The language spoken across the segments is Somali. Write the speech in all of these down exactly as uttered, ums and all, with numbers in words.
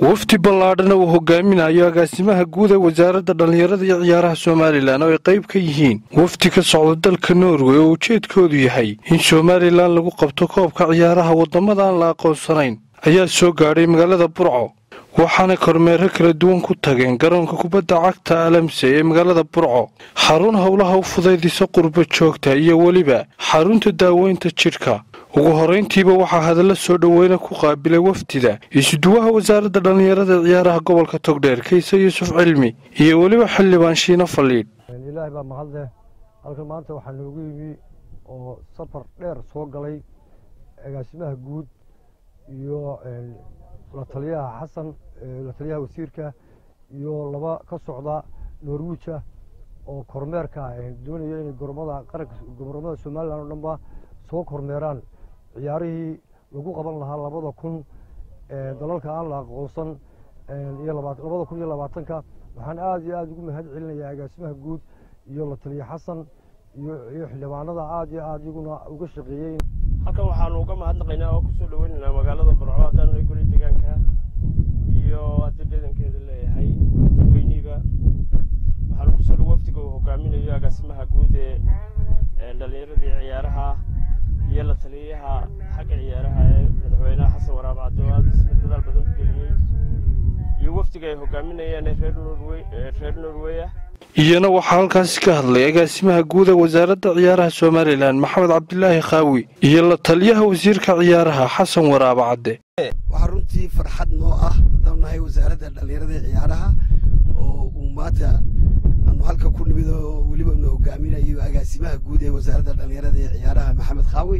wafdi ballaadhana uu hogaaminayo agaasimaha guud ee wasaaradda dhallinyarada iyo ciyaaraha Somaliland oo ay qayb ka yihiin wafdi ka socda dalka Norway oo ujeedkoodu yahay in Somaliland lagu qabto koobka ciyaaraha wadamada aan la aqoonsanayn ayaa soo gaadhay magaalada Burco waxaana kormeer kala duwan ku tageen garoonka kubadda cagta Alamse ee magaalada Burco xarun howlaha u fudaydisa qurbo joogta iyo waliba xarunta daaweynta jidhka ugu horeyntiiba waxaa hadalla soo dhaweeyna ku qaabilay wafdida isuduwaha wasaaradda dhallinyarada ciyaaraha gobolka Togdheer Kaysa Yuusuf Cilmi iyo waliba xildhibaan Shiina Faliid ilaahay baa mahadle halkan maanta waxaa noogu yimi oo safar dheer soo galay agaasimaha guud iyo la taliyaha Xasan la taliyaha wasiirka iyo laba ka socda Norwich oo kormeerka doonaya in gormada qaranka gormada Somaliland oo dhanba soo kormeeraan ciyaarihii lagu qaban lahaa labada kun ee dalalka aan la aqoonsan iyo labada kun iyo labaatanka waxaan aad iyo aad ugu mahad celinayaa agaasimaha guud iyo la taliyaha Xasan iyo xildhibaanada aad iyo aad iguna uga shaqeeyay halkan waxaan uga mahadnaqaynaa oo ku soo dhaweynaa magaalada Burco hadaan ay guri deegaanka iyo deegaankeeda leeyahay weyniga waxaan ku soo waftiga uu hogaaminayo agaasimaha guud ee dhalinyarada ciyaaraha iyo la taliyaha xagga ciyaaraha ee madaxweynaha Xasan Waraab Cabdiwaad dadaal badan ku geliyay iyo waftiga ay hogaaminayaan reer Norway reer Norway iyana waxaa halkaas ka hadlay agaasimaha guud ee wasaaradda ciyaaraha Somaliland Maxamed Cabdilaahi Khaawi iyo la taliyaha wasiirka ciyaaraha Xasan Waraab Cabde waxa runtii farxad noo ah hadaan nahay wasaaradda dhallinyarada ciyaaraha oo ummada aanu halka ku nimid oo waliba noo hogaaminayo agaasimaha guud ee wasaaradda dhallinyarada ciyaaraha Maxamed Khaawi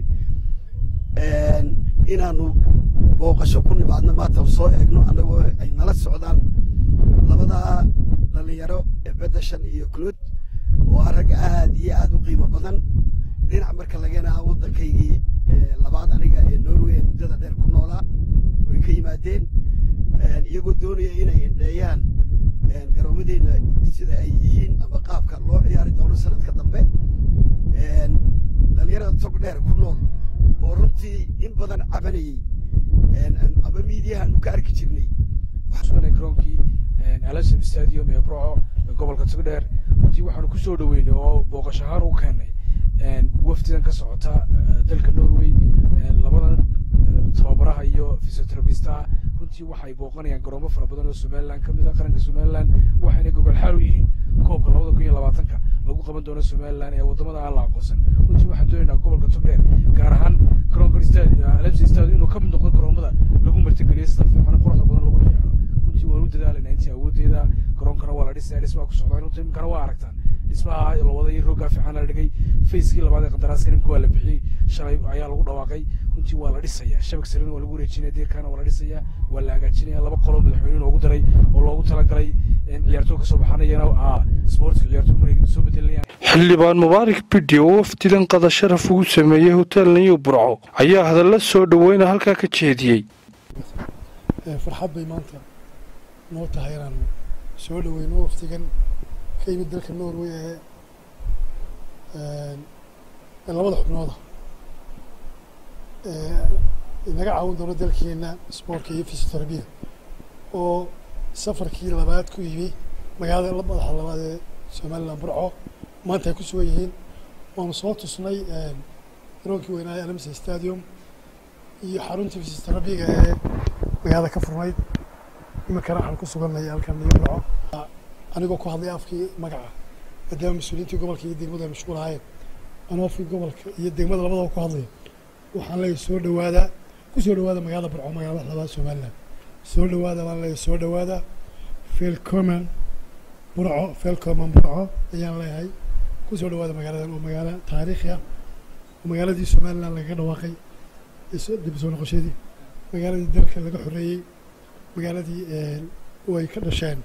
een inaanu booqasho ku nimaadna maanta soo eegno anagoo ay nala socdaan labada dhalinyaro ee bedeshan iyo Kluud oo arag aad iyo aad u qiimo badan dhinac marka laga eego waddankaygii labaad aniga ee Norway muddada dheer ku noolaa way ka yimaadeen iyagoo doonaya inay indheeyaan garoomadeena sida ay yihiin ama qaabka loo ciyaari doono sanadka dambe dhalinyarada Togdheer ku nool oo runtii in badan cabanayay ama miidiyaha ka arki jirnay waxaan garoonkii Alamse Stadium ee Burco gobolka Togdheer intii waxaan ku soo dhaweynay oo booqasho ahaan u keenay wafdigan ka socota dalka Norway labada tababaraha iyo physiotherapist-a runtii waxay booqanayaan garoomo fara badan oo Somaliland ka mid ah qaranka Somaliland waxayna gobol xal u yihiin koobka labada kun iyo labaatanka lagu qaban doono Somaliland ee wadamada aan la aqoonsan runtii waxaan doonaynaa gobolka Togdheer gaar ahaan garoonka Stadium Alamse Stadium inuu ka mid noqdo garoomada lagu martigeliyo sida fiican quruxda badan lagu ciyaaro runtii waa u dadaalayna intii awoodeeda garoonkana waa la dhisay dhismaha ku socda runtii imkana waa aragtaan dhismaha la waday rooga fiican la dhigay facekii labaad ee qandaraaska nimka waa la bixiyay shalay ayaa lagu dhawaaqay runtii waa la dhisayaa shabak sariir waa lagu wareejinaya deerkana waa la dhisayaa waa la hagaajinaya laba qolo madaxweyne loogu daray oo loogu talagalay ciyaartooy ka soo baxanayana ah sports ciyaartooy markay soo bedelayaan xildhibaan Mubaarak Bidi oo wafdidan qada sharaf ugu sameeyay hotel New Burco ayaa hadalla soo dhaweeyna halka ka jeediyay farxad bay maanta noo tahay inaan soo dhaweyno wafdigan ka yimid dalka Norway ee labada xubnooda ee inaga caawin doona dalkeena sportka iyo physiotherapy oo safarkii labaad ku yimi magaalada madaxa labaad ee Somaliland Burco maanta ay ku sugan yihiin waanu soo tusnay garoonkii weynaa Alamse Stadium iyo xarunta physiotherapy ee magaalada ka furnayd imankana waxaan ku sugannahay halkan Burco anigoo ku hadlay afkii magaca maadaama mas'uuliyiintii gobolka iyo degmada mashquul ahaayeen anoo afkii gobolka iyo degmada labadaba ku hadlay waxaan leeyahay soo dhawaada ku soo dhawaada magaalada Burco magaalada labaad Somaliland soo dhawaada waan leeyahay soo dhawaada welcome Burco welcome Burco ayaan leeyahay ku soo dhawaada magaaladan oo magaalo taariikhi ah oo magaaladii Somaliland laga dhawaaqay isoo dib soo noqoshadii magaaladii dalka laga xoreeyay magaaladii oo ay ka dhasheen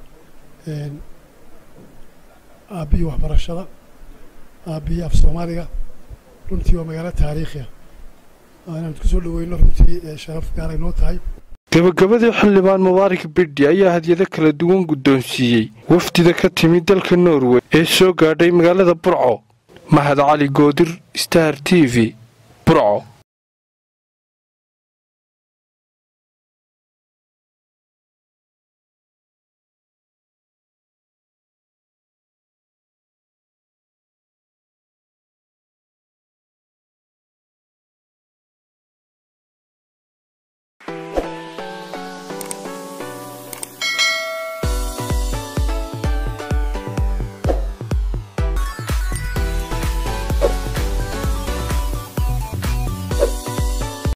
aabiyi waxbarashada aabiyi af Soomaaliga runtii waa magaalo taariikhi ah aanan ku soo dhaweyno runtii sharaf gaar ah noo tahay gabagabadii xildhibaan Mubaarak Bidi ayaa hadiyado kala duwan guddoonsiiyay wafdida ka timid dalka Norway ee soo gaadhay magaalada Burco Mahad Cali Goodir Star T V Burco.